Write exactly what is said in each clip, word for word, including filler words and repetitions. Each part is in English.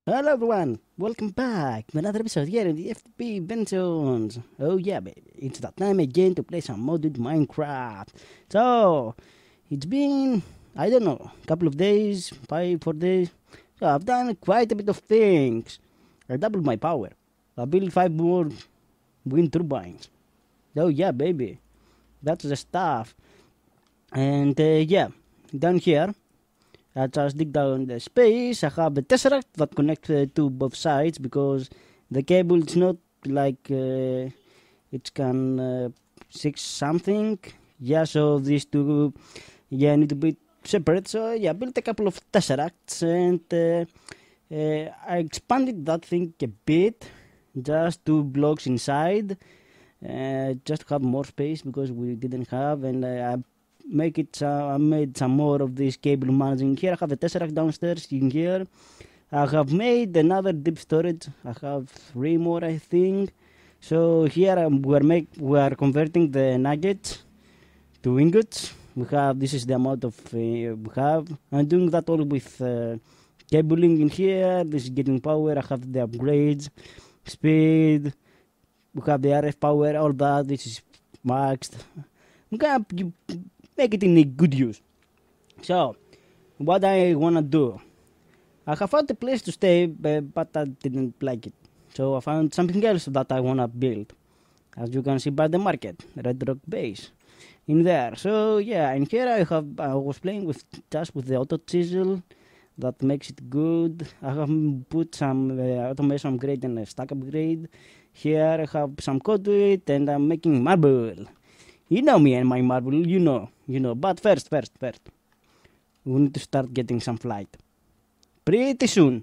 Hello everyone, welcome back to another episode here in the F T P Bensons. Oh yeah baby, it's that time again to play some modded Minecraft. So, it's been, I don't know, a couple of days, five, four days. So I've done quite a bit of things. I doubled my power. I built five more wind turbines. Oh yeah baby, that's the stuff. And uh, yeah, down here, I just dig down the space. I have a tesseract that connects uh, to both sides because the cable is not like uh, it can uh, six something. Yeah, so these two yeah need to be separate. So yeah, I built a couple of tesseracts and uh, uh, I expanded that thing a bit, just two blocks inside, uh, just to have more space because we didn't have, and uh, I make it uh, I made some more of this cable managing here. I have a tesseract downstairs in here. I have made another deep storage. I have three more I think. So here um, we are make we are converting the nuggets to ingots. We have this is the amount of uh, we have. I'm doing that all with uh, cabling in here. This is getting power. I have the upgrades, speed. We have the R F power. All that. This is maxed. We can make it in a good use. So, what I wanna do? I have found a place to stay, but I didn't like it. So I found something else that I wanna build. As you can see by the market, Red Rock Base, in there. So yeah, in here I have I was playing with just with the auto chisel. That makes it good. I have put some uh, automation upgrade and a stack upgrade. Here I have some code to it, and I'm making marble. You know me and my marble, you know, you know. But first, first, first, we need to start getting some flight. Pretty soon.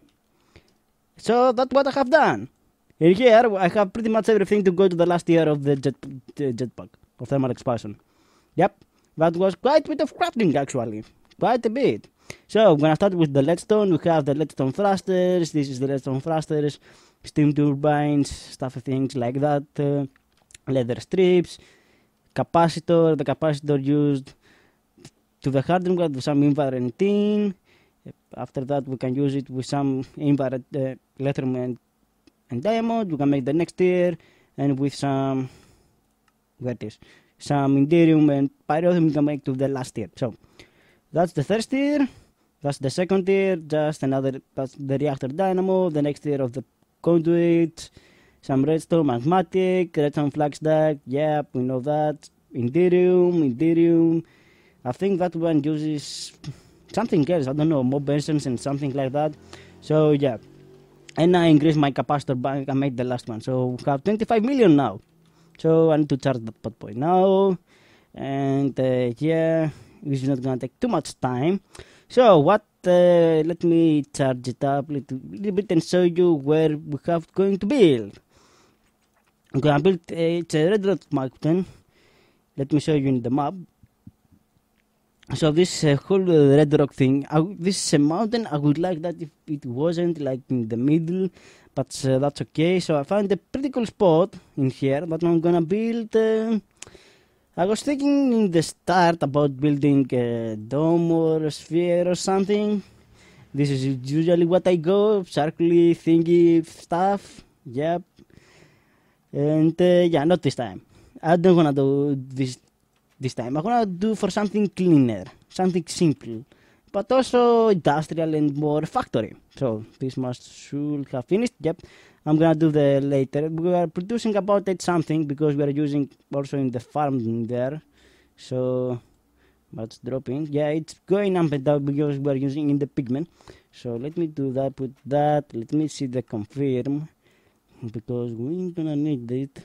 So that's what I have done. In here, I have pretty much everything to go to the last year of the jet, uh, jetpack, of thermal expansion. Yep, that was quite a bit of crafting actually. Quite a bit. So, I'm gonna start with the leadstone. We have the leadstone thrusters. This is the leadstone thrusters, steam turbines, stuff, things like that. Uh, leather strips. Capacitor, the capacitor used to the hardening with some infrared tin. After that, we can use it with some infrared uh, lithium and, and diamond. We can make the next tier, and with some where it is some indium and pyrotheum, we can make to the last tier. So that's the first tier. That's the second tier. Just another. That's the reactor dynamo. The next tier of the conduit. Some redstone, magmatic, redstone flag stack, yep, we know that. Indium, Indium. I think that one uses something else, I don't know, more Bensons and something like that. So, yeah. And I increased my capacitor bank, I made the last one. So, we have twenty-five million now. So, I need to charge that pot point now. And, uh, yeah, this is not gonna take too much time. So, what, uh, let me charge it up a little, little bit and show you where we have going to build. I'm gonna build a, it's a red rock mountain. Let me show you in the map. So this uh, whole uh, red rock thing, I, this is a mountain. I would like that if it wasn't like in the middle, but uh, that's okay. So I found a pretty cool spot in here that I'm gonna build. Uh, I was thinking in the start about building a dome or a sphere or something. This is usually what I go, circly thingy stuff. Yep. And uh, yeah, not this time. I don't wanna do this this time. I wanna do for something cleaner, something simple, but also industrial and more factory. So this must should have finished. Yep, I'm gonna do the later. We are producing about eight something because we are using also in the farm there. So what's dropping? Yeah, it's going up and down because we are using in the pigment. So let me do that. Put that. Let me see the confirm. Because we're gonna need it.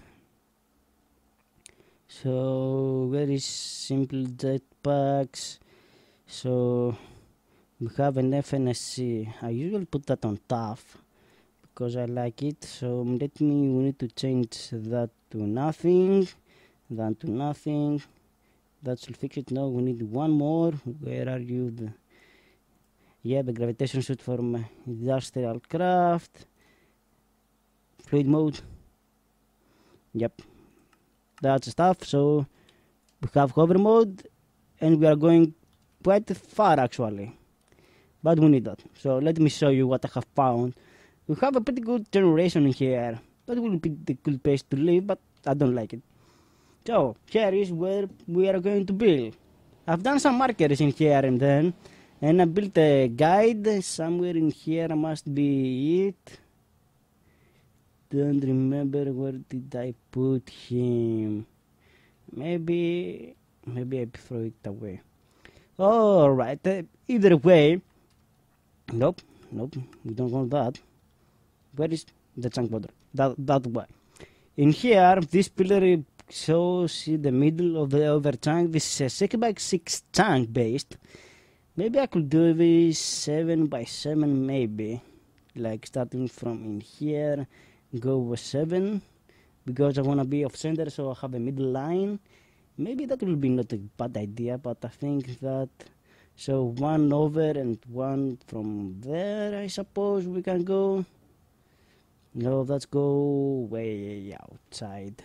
So very simple jetpacks. So we have an F N S C. I usually put that on tough because I like it. So let me we need to change that to nothing. Then to nothing. That should fix it. No, we need one more. Where are you? The, yeah, the gravitation suit from industrial craft. Fluid mode. Yep, that's stuff. So we have hover mode, and we are going quite far actually, but we need that. So let me show you what I have found We have a pretty good generation here. That will be the good place to live, but I don't like it. So, here is where we are going to build. I've done some markers in here and then, and I built a guide. Somewhere in here must be it. Don't remember where did I put him. Maybe, maybe I throw it away. Alright, uh, either way. Nope, nope, we don't want that. Where is the chunk border? That, that way. In here, this pillar shows in the middle of the over chunk. This is a six by six chunk based. Maybe I could do this seven by seven, maybe. Like starting from in here, go with seven. Because I want to be off center, so I have a middle line. Maybe that will be not a bad idea, but I think that. So one over and one from there, I suppose we can go. No, let's go way outside.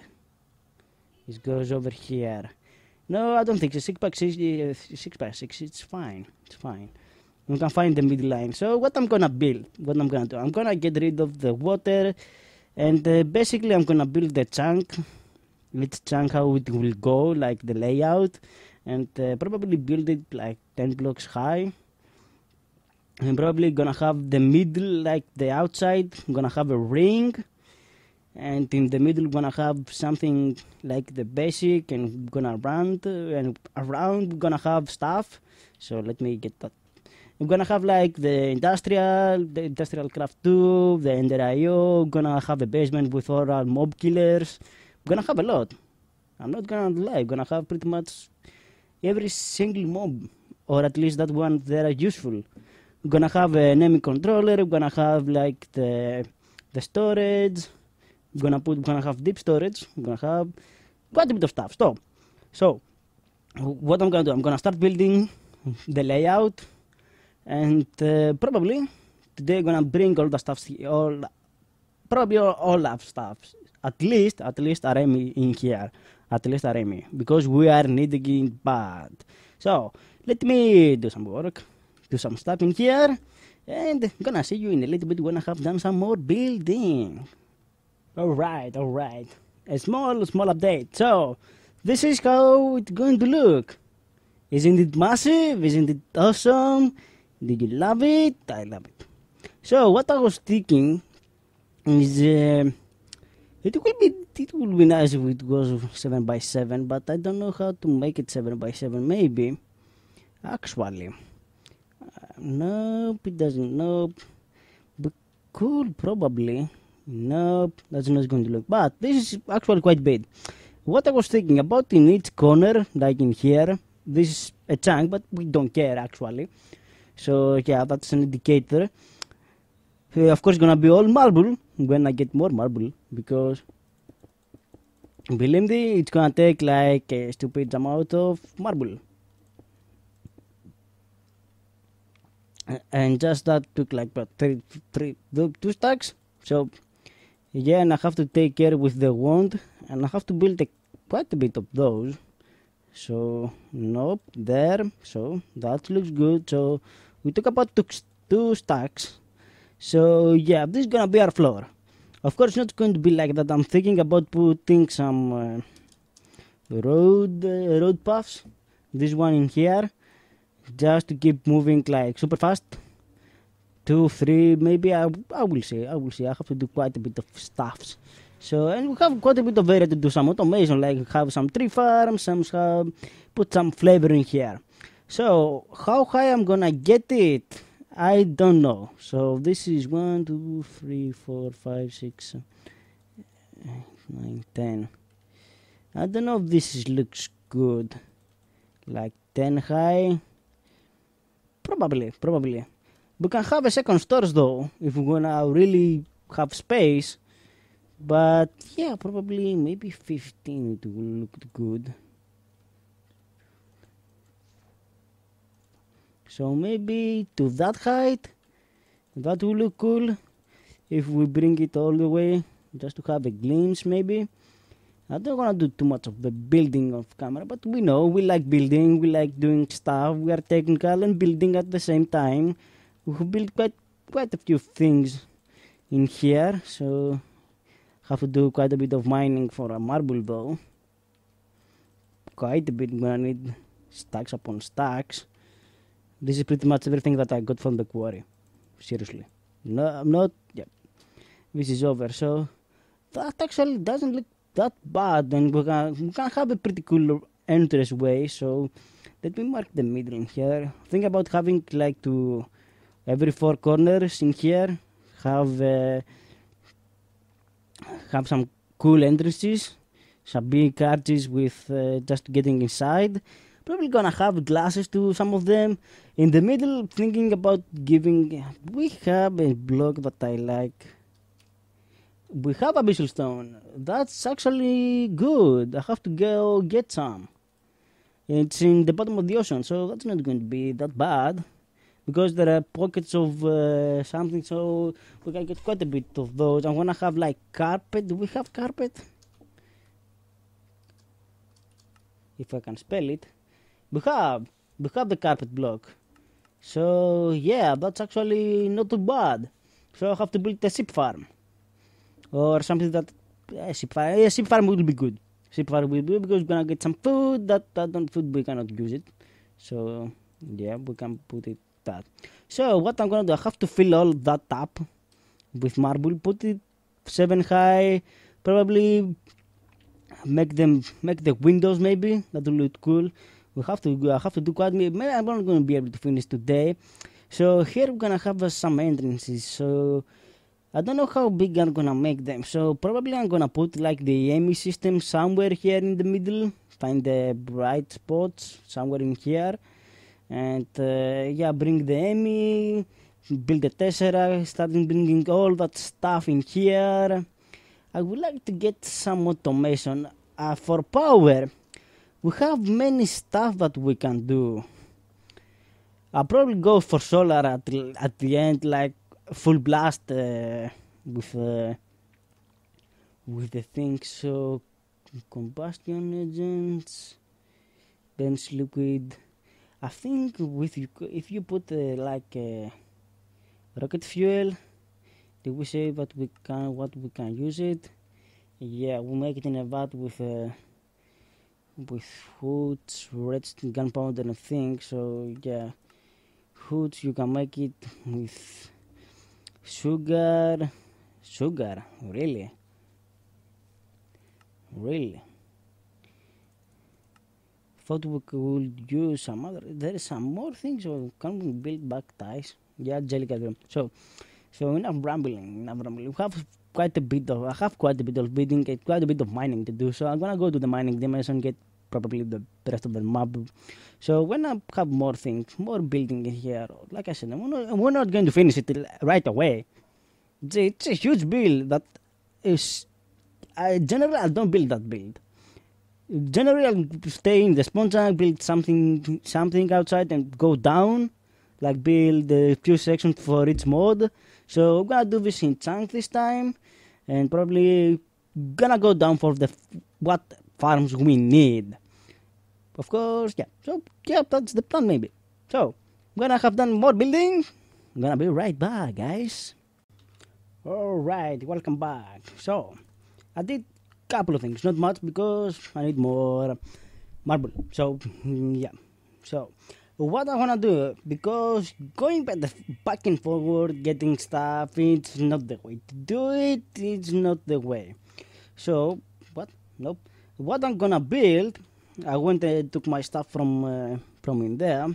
It goes over here. No, I don't think so. Six by six, uh, six by six. It's fine. It's fine. We can find the middle line. So what I'm gonna build? What I'm gonna do? I'm gonna get rid of the water, and uh, basically I'm gonna build the chunk. Each chunk how it will go, like the layout, and uh, probably build it like ten blocks high. I'm probably gonna have the middle like the outside. I'm gonna have a ring, and in the middle gonna have something like the basic, and gonna round uh, and around gonna have stuff. So let me get that. I'm gonna have like the industrial, the industrial craft two, the ender I O. Gonna have a basement with oral mob killers. I'm gonna have a lot. I'm not gonna lie. I'm gonna have pretty much every single mob, or at least that one that are useful. I'm gonna have an enemy controller. I'm gonna have like the the storage. I'm gonna put. I'm gonna have deep storage. I'm gonna have quite a bit of stuff. So, so what I'm gonna do? I'm gonna start building the layout, and uh, probably today I'm gonna bring all the stuff. All probably all, all that stuff. At least, at least Aremi in here. At least Aremi, because we are needing it bad. So let me do some work. Do some stuff in here, and I'm gonna see you in a little bit when I have done some more building. Alright, alright. A small, small update. So, this is how it's going to look. Isn't it massive? Isn't it awesome? Did you love it? I love it. So, what I was thinking is, uh, it will be, it will be nice if it goes seven by seven, but I don't know how to make it seven by seven. Maybe, actually. Nope, it doesn't. Nope. But cool, probably. Nope, that's not going to look. But this is actually quite big. What I was thinking about in each corner, like in here, this is a chunk, but we don't care actually. So yeah, that's an indicator. Uh, of course, gonna be all marble when I get more marble, because believe me, it's gonna take like a stupid amount of marble. And just that took like about three, three, two stacks. So yeah, and I have to take care with the wand, and I have to build a, quite a bit of those. So nope, there. So that looks good. So we took about two, two stacks. So yeah, this is gonna be our floor. Of course, not going to be like that. I'm thinking about putting some uh, road uh, road paths. This one in here. Just to keep moving like super fast. Two, three, maybe I, I will see. I will see. I have to do quite a bit of stuffs. So, and we have quite a bit of area to do some automation, like have some tree farms, some uh, put some flavor in here. So, how high I'm gonna get it? I don't know. So this is one, two, three, four, five, six, nine, ten. I don't know if this is, looks good. Like ten high. Probably, probably. We can have a second storage though, if we're gonna really have space. But yeah, probably maybe fifteen it will look good. So maybe to that height, that will look cool. If we bring it all the way, just to have a glimpse maybe. I don't want to do too much of the building of camera, but we know we like building, we like doing stuff, we are technical and building at the same time. We have built quite, quite a few things in here, so have to do quite a bit of mining for a marble though. Quite a bit. I'm gonna need stacks upon stacks. This is pretty much everything that I got from the quarry. Seriously. No, I'm not. Yeah. This is over. So that actually doesn't look that bad, and we can we can have a pretty cool entrance way. So let me mark the middle in here. Think about having like to every four corners in here have uh, have some cool entrances, some big arches with uh, just getting inside. Probably gonna have glasses to some of them. In the middle, thinking about giving. We have a block that I like. We have abyssal stone. That's actually good. I have to go get some. It's in the bottom of the ocean, so that's not going to be that bad. Because there are pockets of uh, something, so we can get quite a bit of those. I'm gonna have like carpet. Do we have carpet? If I can spell it. We have. We have the carpet block. So yeah, that's actually not too bad. So I have to build a sheep farm. Or something that a sheep farm, a sheep farm will be good. Sheep farm will be good because we're gonna get some food. That that don't food we cannot use it. So yeah, we can put it that. So what I'm gonna do, I have to fill all that up with marble. Put it seven high. Probably make them make the windows maybe. That will look cool. We have to. I have to do quite. Maybe I'm not gonna be able to finish today. So here we're gonna have uh, some entrances. So I don't know how big I'm gonna make them. So probably I'm gonna put like the A M I system somewhere here in the middle. Find the bright spots somewhere in here, and uh, yeah, bring the A M I, build the Tesseract, starting bringing all that stuff in here. I would like to get some automation uh, for power. We have many stuff that we can do. I'll probably go for solar at at the end, like full blast uh, with uh, with the thing. So combustion agents, bench liquid. I think with you, if you put uh, like uh, rocket fuel, did we say that we can what we can use it? Yeah, we make it in a vat with. Uh, with hoods, redstone, gunpowder and things. So yeah, hoods you can make it with sugar. Sugar, really, really. Thought we could use some other. There is some more things. So can we build back ties? Yeah, jellycat. So, so enough rambling. Enough rambling. We have quite a bit of. I have quite a bit of building, quite a bit of mining to do. So I'm gonna go to the mining dimension, get probably the rest of the map. So when I have more things, more building here, like I said, we're not, we're not going to finish it right away. It's a, it's a huge build that is. I generally I don't build that build. Generally, I'll stay in the spawn chunk, build something, something outside, and go down. Like build a few sections for each mod. So I'm gonna do this in chunk this time, and probably gonna go down for the what farms we need. Of course, yeah. So yeah, that's the plan maybe. So I'm gonna have done more building. I'm gonna be right back, guys. All right, welcome back. So I did couple of things, not much because I need more marble. So yeah, so what I wanna do, because going back, the, back and forward, getting stuff, it's not the way to do it. It's not the way. So what? Nope. What I'm gonna build, I went and took my stuff from uh, from in there.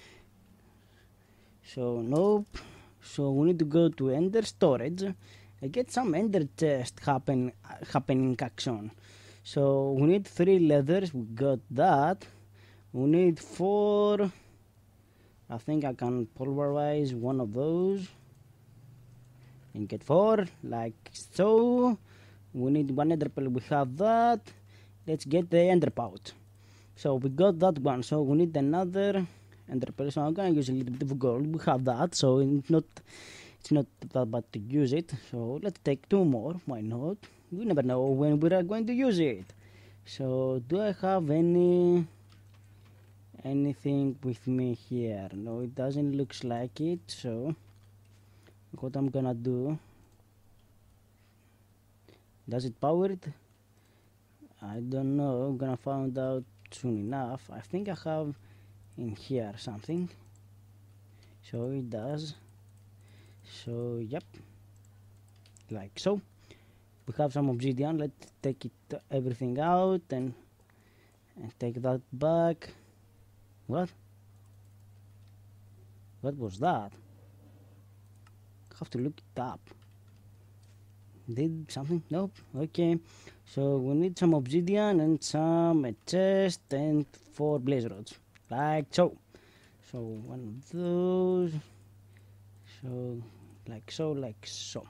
So nope. So we need to go to Ender Storage. I get some ender chest happen happening action. So we need three leathers. We got that. We need four. I think I can pulverize one of those and get four, like so. We need one ender pearl. We have that. Let's get the ender pouch. So we got that one. So we need another ender pearl. So I'm gonna use a little bit of gold. We have that. So it's not. It's not that bad to use it, so let's take two more. Why not? We never know when we are going to use it. So, do I have any anything with me here? No, it doesn't look like it. So, what I'm gonna do? Does it power it? I don't know. I'm gonna find out soon enough. I think I have in here something. So it does. So yep, like so. We have some obsidian. Let's take it everything out and and take that back. What? What was that? Have to look it up. Did something? Nope. Okay. So we need some obsidian and some a chest and four blaze rods. Like so. So one of those. So like so, like so.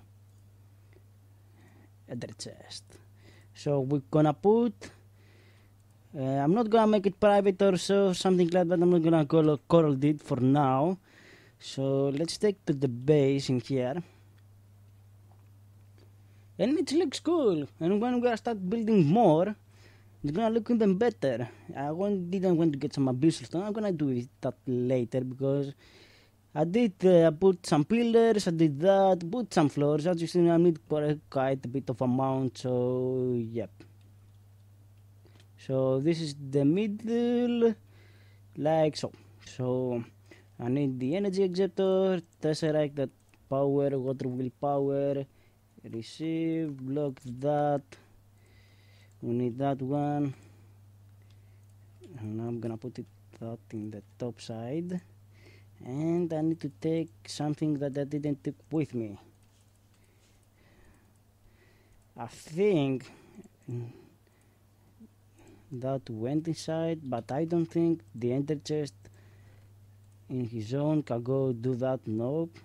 Other chest. So we're gonna put. Uh, I'm not gonna make it private or so, something like that. I'm not gonna call it coral it for now. So let's take to the base in here. And it looks cool. And when we start building more, it's gonna look even better. I want, didn't want to get some abyssal stone. I'm gonna do that later because I did uh, put some pillars. I did that. Put some floors. As you see, I need quite a bit of amount. So yep. So this is the middle, like so. So I need the energy exceptor, tesseract, that power, water will power. Receive, block that. We need that one. And I'm gonna put it that in the top side. And I need to take something that I didn't take with me. I think that went inside, but I don't think the ender chest in his own can go do that. Nope.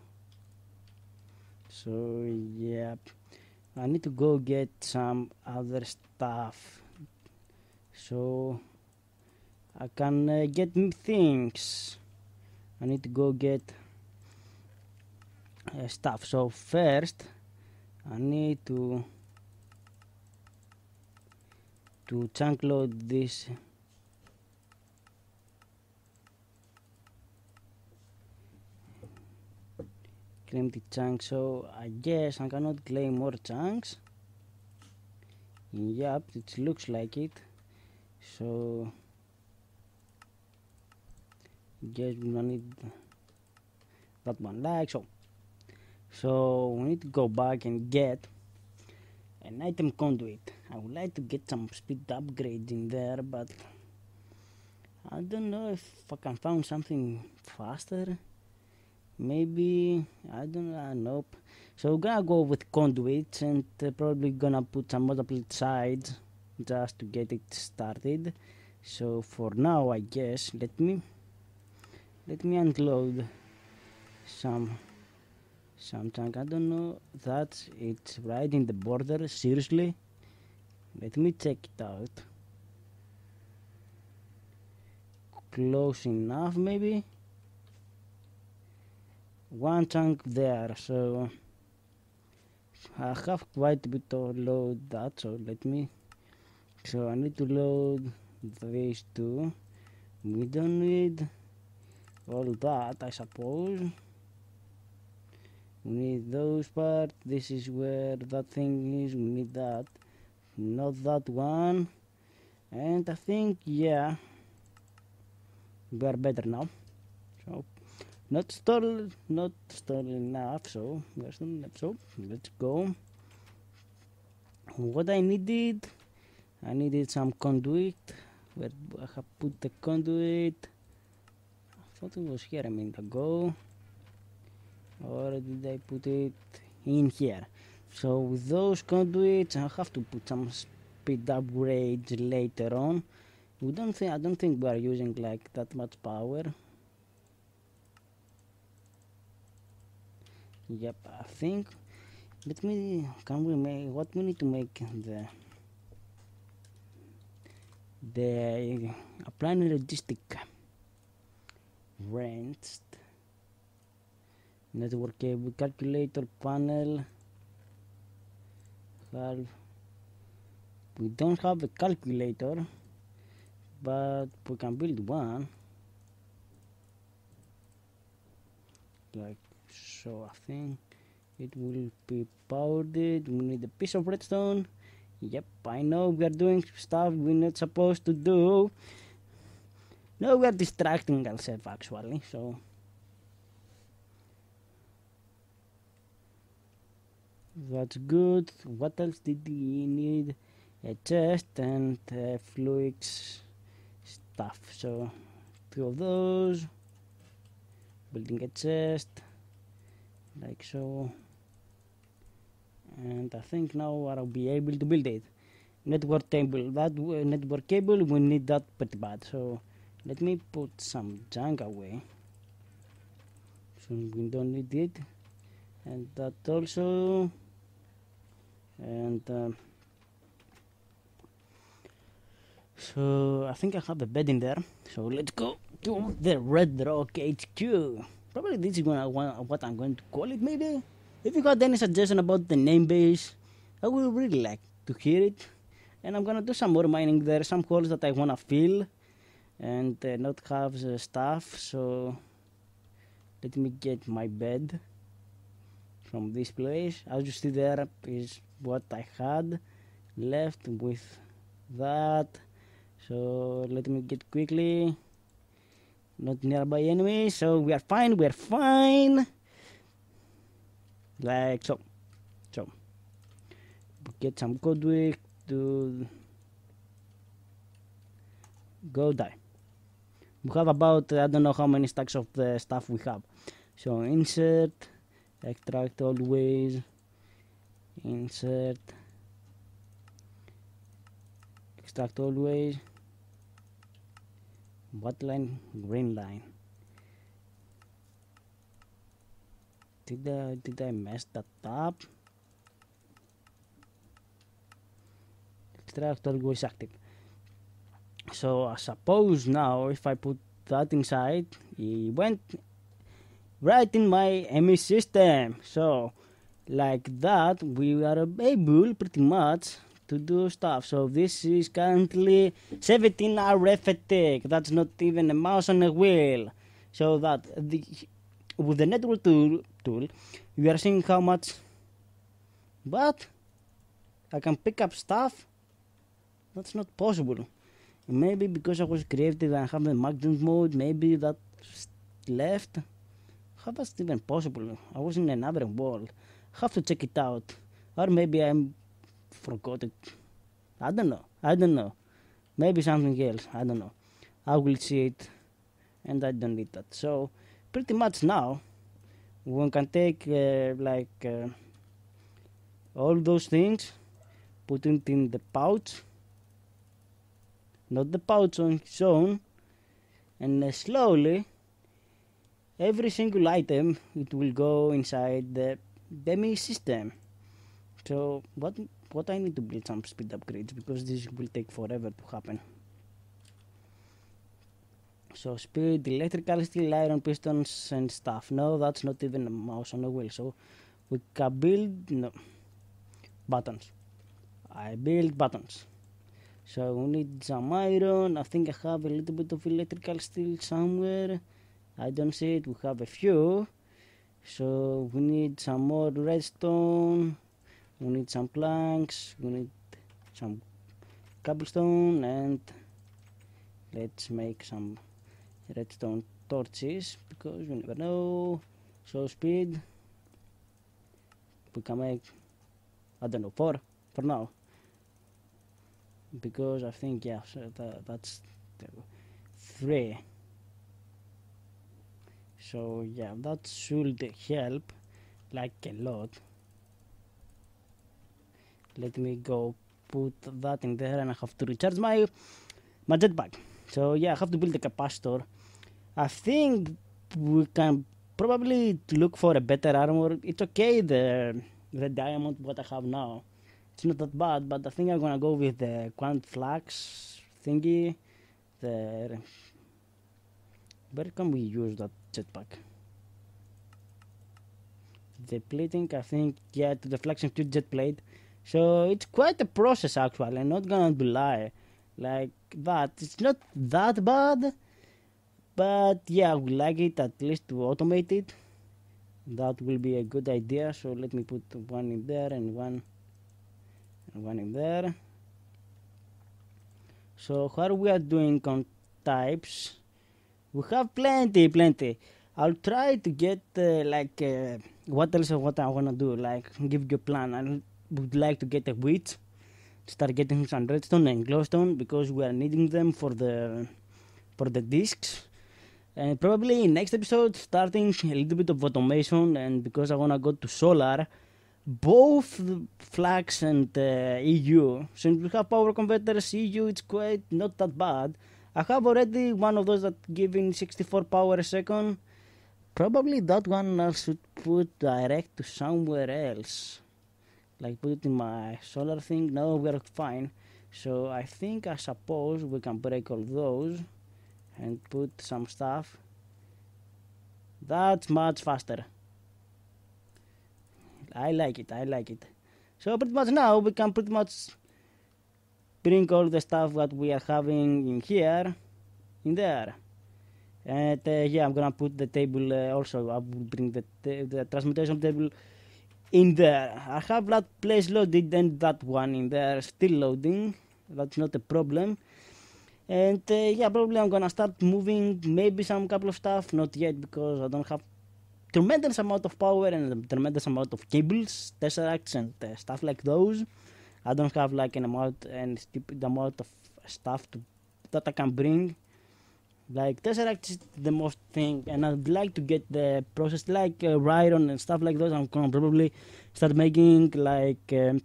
So yeah, I need to go get some other stuff so I can uh, get things. I need to go get uh, stuff. So first I need to to chunk load this claim the chunk. So I guess I cannot claim more chunks. Yep, it looks like it. So guess we don't need that one, like so. So we need to go back and get an item conduit. I would like to get some speed upgrades in there, but I don't know if I can find something faster. Maybe, I don't know, nope. So we're gonna go with conduits and uh, probably gonna put some multiple sides just to get it started. So for now, I guess, let me let me unload some some tank. I don't know that it's right in the border. Seriously, let me check it out. Close enough, maybe. One chunk there, so I have quite a bit to load that, so let me, so I need to load these two. We don't need all that, I suppose. We need those parts. This is where that thing is. We need that, not that one. And I think, yeah, we are better now. So not stall, not stall enough. So we're still enough. So let's go. What I needed, I needed some conduit. Where I have put the conduit? I thought it was here a minute ago. Or did I put it in here? So with those conduits, I have to put some speed upgrades later on. We don't think I don't think we are using like that much power. Yep, I think. Let me. Can we make what we need to make the the applying logistic rent network cable calculator panel. Have we don't have a calculator, but we can build one. Like so, I think it will be powered. We need a piece of redstone Yep, I know we are doing stuff we're not supposed to do. No, we are distracting ourselves actually, so. That's good. What else did we need? A chest and uh, fluids stuff. So, two of those. Building a chest. Like so. And I think now I'll be able to build it. Network table. That uh, network cable, we need that pretty bad. So, let me put some junk away. So, we don't need it. And that also. And. Um, So I think I have a bed in there. So let's go to the Red Rock H Q. Probably this is gonna, what I'm going to call it maybe. If you got any suggestion about the name base, I would really like to hear it. And I'm gonna do some more mining there, some holes that I wanna fill and uh, not have the stuff. So let me get my bed from this place. As you see there is what I had left with that. So let me get quickly. Not nearby enemies, so we are fine, we are fine. Like so. So get some Godwick to go die. We have about, I don't know how many stacks of the stuff we have. So insert, extract always, insert, extract always. What line? Green line. Did I, did I mess that up? Extract always active. So I suppose now if I put that inside, it went right in my M E system. So like that we are able pretty much to do stuff. So this is currently seventeen arithmetic. That's not even a mouse on a wheel. So that the with the network tool tool you are seeing how much, but I can pick up stuff. That's not possible. Maybe because I was creative and I have the magnet mode, maybe that's left. How that's even possible? I was in another world. I have to check it out. Or maybe I'm forgot it. I don't know. I don't know. Maybe something else. I don't know. I will see it and I don't need that. So pretty much now one can take uh, like uh, all those things, put it in the pouch, not the pouch on its own, and uh, slowly every single item it will go inside the demi system. So what what I need to build some speed upgrades because this will take forever to happen. So speed, electrical steel, iron pistons and stuff. No, that's not even a mouse on a wheel. So we can build no buttons. I build buttons. So we need some iron. I think I have a little bit of electrical steel somewhere. I don't see it. We have a few. So we need some more redstone. We need some planks. We need some cobblestone and let's make some redstone torches because you never know. So speed. We can make, I don't know, four for now. Because I think, yeah, so that, that's three. So yeah, that should help like a lot. Let me go put that in there and I have to recharge my my jetpack. So yeah, I have to build a capacitor. I think we can probably look for a better armor. It's okay, the the diamond what I have now. It's not that bad, but I think I'm gonna go with the quant flax thingy. The where can we use that jetpack? The plating, I think, yeah, to the flax and jet plate. So it's quite a process actually. I'm not gonna lie, like that. It's not that bad, but yeah, I would like it at least to automate it. That will be a good idea. So let me put one in there and one one in there. So how we are doing on types? We have plenty, plenty. I'll try to get uh, like uh, what else what I wanna do. Like give you a plan. I would like to get a witch, start getting some redstone and glowstone because we are needing them for the for the discs. And probably in next episode starting a little bit of automation, and because I wanna go to solar, both Flux and uh, E U, since we have power converters, E U it's quite not that bad. I have already one of those that giving sixty-four power a second. Probably that one I should put direct to somewhere else. Like put it in my solar thing. No, we're fine. So I think I suppose we can break all those and put some stuff. That's much faster. I like it, I like it. So pretty much now we can pretty much bring all the stuff that we are having in here, in there. And uh, yeah, I'm gonna put the table uh, also, I will bring the, the transmutation table in there. I have that place loaded and that one in there still loading. That's not a problem. And uh, yeah, probably I'm gonna start moving maybe some couple of stuff, not yet because I don't have tremendous amount of power and a tremendous amount of cables, tesseracts and uh, stuff like those. I don't have like an amount and stupid amount of stuff to, that I can bring. Like tesseracts is the most thing, and I'd like to get the process like uh, iron and stuff like those. I'm gonna probably start making like um,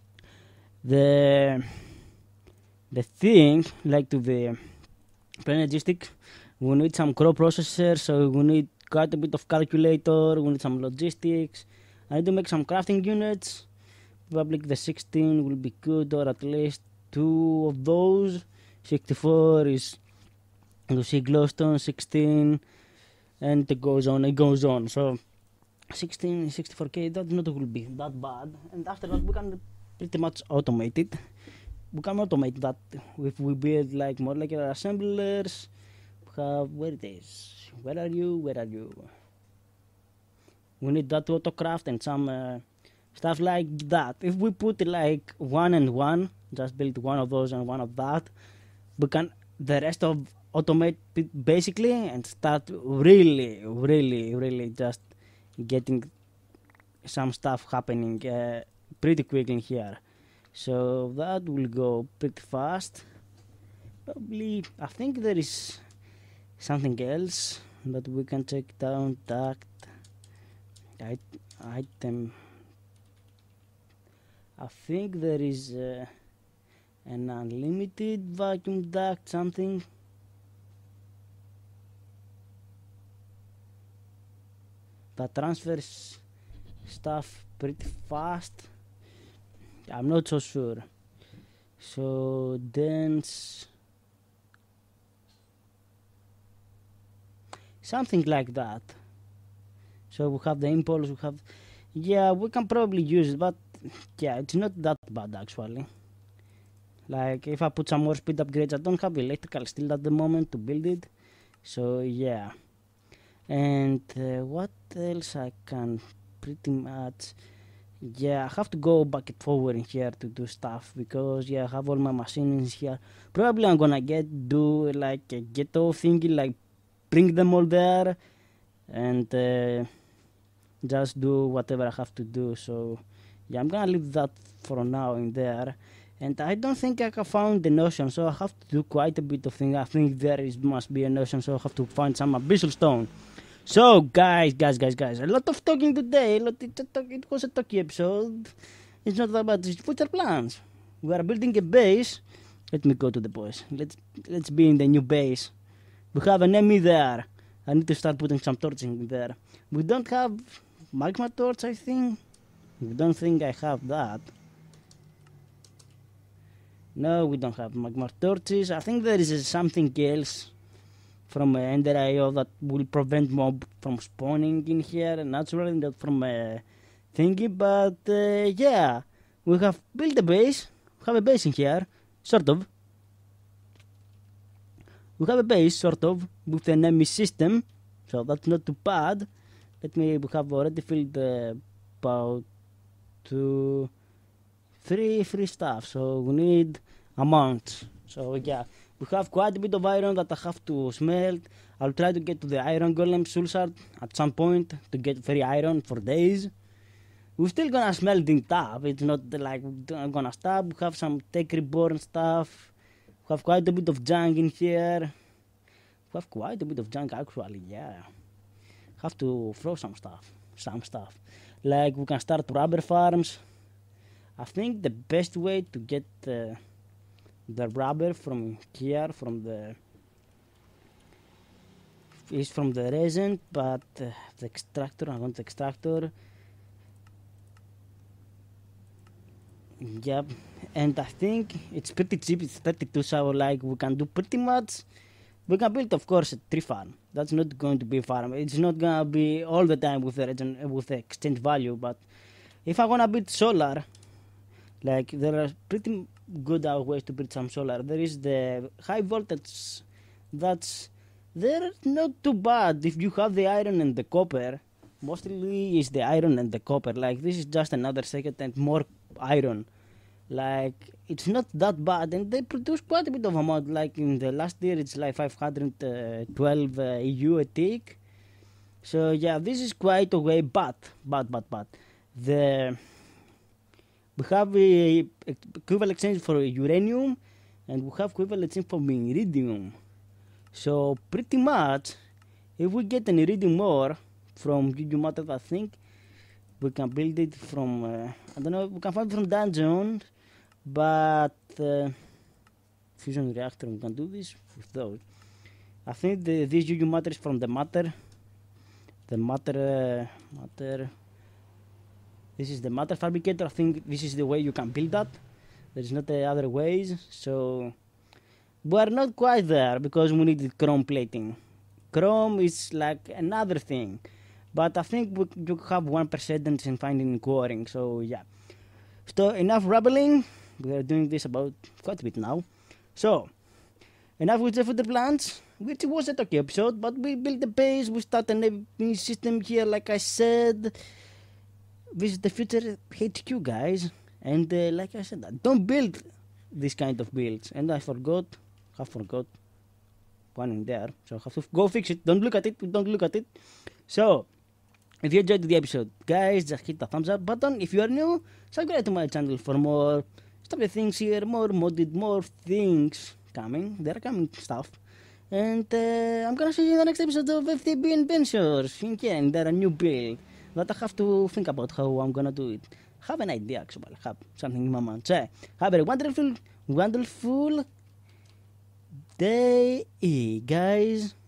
the the thing like to the Planergistic. We need some crow processor, so we need quite a bit of calculator, we need some logistics. I need to make some crafting units. Probably the sixteen will be good, or at least two of those. sixty-four is you see glowstone, sixteen, and it goes on, it goes on. So sixteen, sixty-four K, that not will be that bad. And after that, we can pretty much automate it. We can automate that if we build like molecular assemblers. We have, where it is? Where are you? Where are you? We need that to autocraft and some uh, stuff like that. If we put like one and one, just build one of those and one of that, we can the rest of automate it basically and start really, really, really just getting some stuff happening uh, pretty quickly here. So that will go pretty fast. Probably, I think there is something else that we can check down. Duct, item. I think there is uh, an unlimited vacuum duct, something. That transfers stuff pretty fast. I'm not so sure. So dense, something like that. So we have the impulse, we have, yeah, we can probably use it, but yeah, it's not that bad actually. Like if I put some more speed upgrades, I don't have electrical steel at the moment to build it. So yeah. And uh, what else I can pretty much, yeah, I have to go back and forward in here to do stuff because yeah, I have all my machines here. Probably I'm gonna get do like a ghetto thingy, like bring them all there and uh, just do whatever I have to do. So yeah, I'm gonna leave that for now in there. And I don't think I can find the ocean, so I have to do quite a bit of things. I think there is must be an ocean, so I have to find some abyssal stone. So guys, guys, guys, guys, a lot of talking today. A lot, it, it was a talky episode. It's not about the future plans. We are building a base. Let me go to the boys. Let's let's be in the new base. We have an enemy there. I need to start putting some torches in there. We don't have magma torch, I think. I don't think I have that. No, we don't have magma torches. I think there is uh, something else from uh, Ender I O that will prevent mob from spawning in here naturally, not from a uh, thingy. But uh, yeah, we have built a base. We have a base in here, sort of. We have a base, sort of, with an enemy system, so that's not too bad. Let me, we have already filled uh, about two, three free stuff, so we need amounts. So yeah, we have quite a bit of iron that I have to smelt. I'll try to get to the iron golem soul shard at some point to get free iron for days. We're still gonna smelt in tab. It's not like we're gonna stop. We have some tech reborn stuff. We have quite a bit of junk in here. We have quite a bit of junk actually, yeah. Have to throw some stuff. Some stuff. Like we can start rubber farms. I think the best way to get uh, the rubber from here, from the is from the resin, but uh, the extractor, I want the extractor. Yep, and I think it's pretty cheap, it's thirty-two, so like we can do pretty much. We can build, of course, a tree farm. That's not going to be a farm. It's not gonna be all the time with the region, with the exchange value, but if I wanna build solar, like there are pretty good ways to build some solar. There is the high voltage. That's they're not too bad if you have the iron and the copper. Mostly is the iron and the copper. Like this is just another second and more iron. Like it's not that bad, and they produce quite a bit of amount. Like in the last year, it's like five hundred twelve uh, E U a tick. So yeah, this is quite a way, but but but but the we have a equivalent exchange for uranium, and we have equivalent exchange for iridium. So pretty much, if we get an iridium ore from Juju Matter, I think we can build it from uh, I don't know. We can find it from dungeon, but uh, fusion reactor. We can do this with those. I think the, this Juju Matter is from the matter. The matter, uh, matter. This is the matter fabricator. I think this is the way you can build that. There's not uh, other ways. So we are not quite there because we need chrome plating. Chrome is like another thing, but I think we, you have one percent in finding quarrying. So yeah. So enough rambling. We are doing this about quite a bit now. So enough with the footer plants, which was a okay episode, but we built the base. We start a new system here, like I said. This is the future H Q, guys, and uh, like I said, don't build this kind of builds. And I forgot, I forgot one in there, so I have to go fix it. Don't look at it, don't look at it. So, if you enjoyed the episode, guys, just hit the thumbs up button. If you are new, subscribe to my channel for more stuff, things here, more modded, more things coming. There are coming stuff. And uh, I'm gonna see you in the next episode of F T B Adventures. Again, there are new build that I have to think about how I'm gonna do it. Have an idea, actually. Have something in my mind. So, have a wonderful, wonderful day, guys.